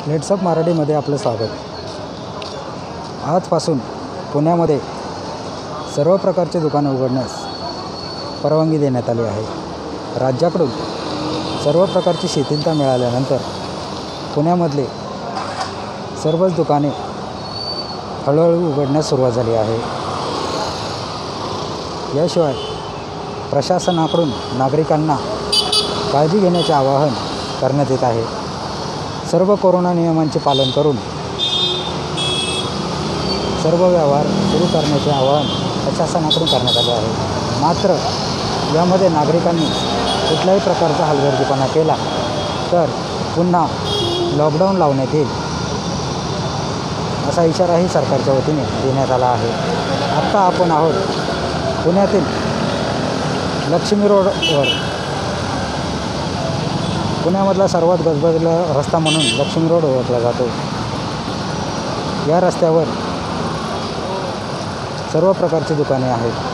लेट्सअप मराठीमध्ये आपलं स्वागत. आजपासून पुण्यामध्ये सर्व प्रकारचे दुकानं उघडण्यास परवानगी देण्यात आली आहे. राज्याकडून सर्व प्रकारची शिथिलता मिळाल्यानंतर पुण्यामधले सर्वच दुकाने हळूहळू उघडण्यास सुरुवात झाली आहे. याशिवाय प्रशासनाकडून नागरिकांना काळजी घेण्याचे आवाहन करण्यात येत आहे. सर्व कोरोना नियमांचे पालन करून सर्व व्यवहार सुरू करण्याचे आवाहन प्रशासनाकडून करण्यात आले आहे. मात्र यामध्ये नागरिकांनी कुठल्याही प्रकारचा हलगर्जीपणा केला तर पुन्हा लॉकडाऊन लावण्यात येईल असा इशाराही सरकारच्या वतीने देण्यात आला आहे. आत्ता आपण आहोत पुण्यातील लक्ष्मी रोडवर. पुण्यामधला सर्वात गजबजलेला रस्ता म्हणून लक्ष्मी रोड ओळखला जातो. या रस्त्यावर सर्व प्रकारची दुकाने आहेत.